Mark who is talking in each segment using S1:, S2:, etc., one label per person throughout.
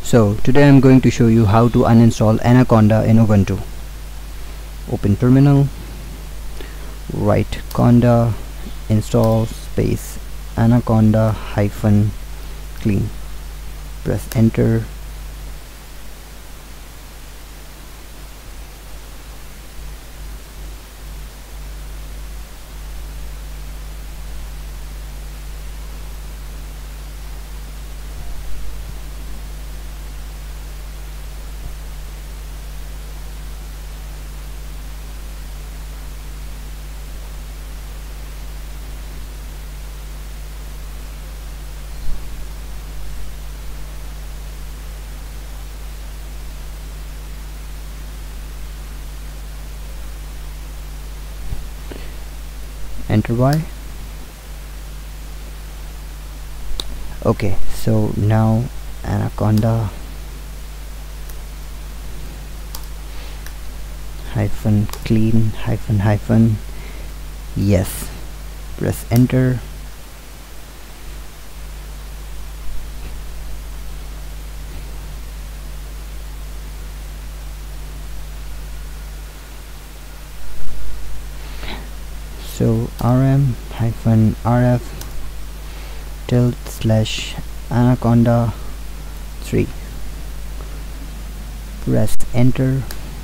S1: So today I'm going to show you how to uninstall Anaconda in Ubuntu. Open terminal, write conda install space anaconda -clean, press enter. Enter Y. Okay, so now Anaconda -clean yes, press enter. So rm-rf /anaconda 3, press enter.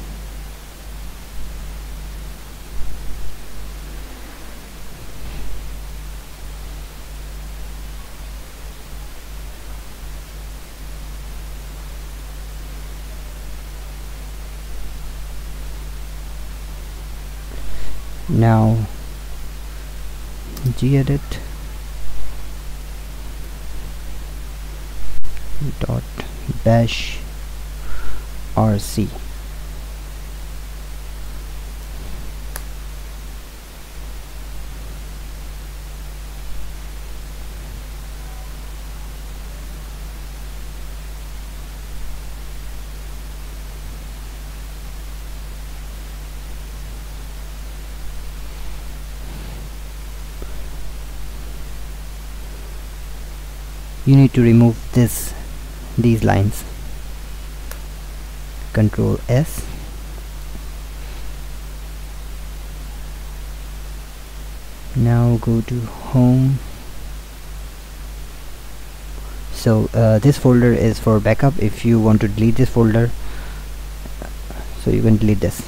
S1: Now gedit .bash rc. You need to remove these lines. Control S. Now go to home. So this folder is for backup. If you want to delete this folder, so you can delete this.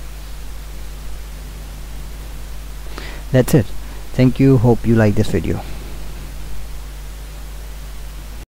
S1: That's it. Thank you. Hope you like this video.